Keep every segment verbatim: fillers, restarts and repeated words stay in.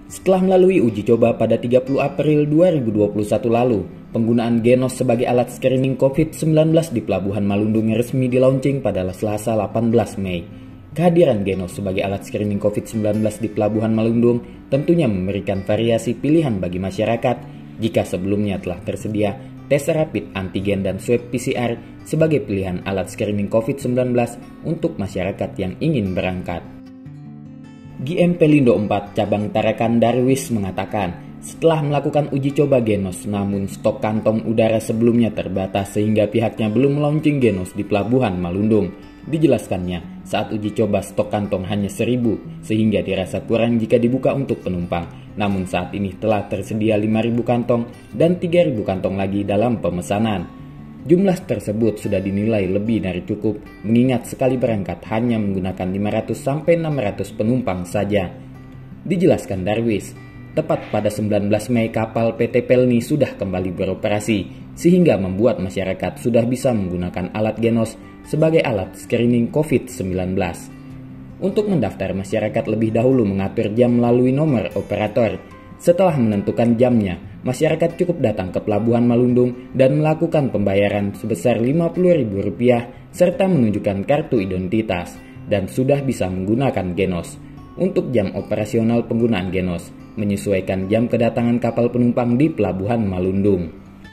Setelah melalui uji coba pada tiga puluh April dua ribu dua puluh satu lalu, penggunaan Genos sebagai alat screening covid sembilan belas di Pelabuhan Malundung resmi di-launching pada Selasa delapan belas Mei. Kehadiran Genos sebagai alat screening covid sembilan belas di Pelabuhan Malundung tentunya memberikan variasi pilihan bagi masyarakat jika sebelumnya telah tersedia tes rapid antigen dan swab P C R sebagai pilihan alat screening covid sembilan belas untuk masyarakat yang ingin berangkat. G M Pelindo empat Cabang Tarakan Darwis mengatakan, setelah melakukan uji coba Genos namun stok kantong udara sebelumnya terbatas sehingga pihaknya belum melaunching Genos di Pelabuhan Malundung. Dijelaskannya, saat uji coba stok kantong hanya seribu sehingga dirasa kurang jika dibuka untuk penumpang. Namun saat ini telah tersedia lima ribu kantong dan tiga ribu kantong lagi dalam pemesanan. Jumlah tersebut sudah dinilai lebih dari cukup mengingat sekali berangkat hanya menggunakan lima ratus sampai enam ratus penumpang saja. Dijelaskan Darwis, tepat pada sembilan belas Mei kapal P T Pelni sudah kembali beroperasi sehingga membuat masyarakat sudah bisa menggunakan alat Genos sebagai alat screening covid sembilan belas. Untuk mendaftar, masyarakat lebih dahulu mengatur jam melalui nomor operator. Setelah menentukan jamnya, masyarakat cukup datang ke Pelabuhan Malundung dan melakukan pembayaran sebesar lima puluh ribu rupiah serta menunjukkan kartu identitas dan sudah bisa menggunakan Genos. Untuk jam operasional penggunaan Genos, menyesuaikan jam kedatangan kapal penumpang di Pelabuhan Malundung.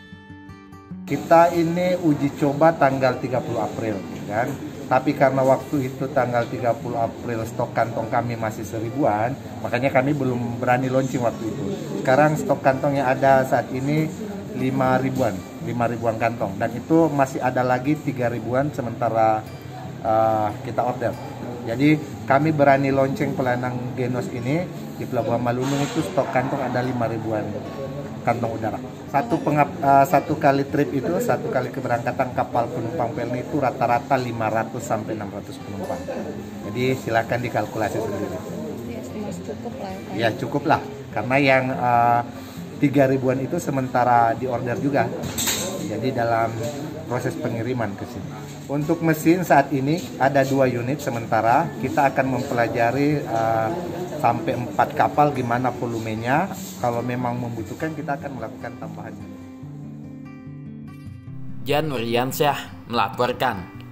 Kita ini uji coba tanggal tiga puluh April, kan? Tapi karena waktu itu tanggal tiga puluh April stok kantong kami masih seribuan, makanya kami belum berani launching waktu itu. Sekarang stok kantong yang ada saat ini lima ribuan, lima ribuan kantong, dan itu masih ada lagi tiga ribuan sementara uh, kita order. Jadi kami berani launching pelayanan Genos ini di Pelabuhan Malundung itu stok kantong ada lima ribuan kantong udara. Satu pengap, uh, satu kali trip itu, satu kali keberangkatan kapal penumpang Pelni itu rata-rata lima ratus sampai enam ratus penumpang. Jadi silakan dikalkulasi sendiri. Ya, cukup lah. Ya, cukup lah. Karena yang uh, tiga ribuan itu sementara di order juga. Jadi dalam proses pengiriman ke sini. Untuk mesin saat ini ada dua unit sementara. Kita akan mempelajari uh, sampai empat kapal gimana volumenya. Kalau memang membutuhkan kita akan melakukan tambahan. Jan Nuryansyah melaporkan.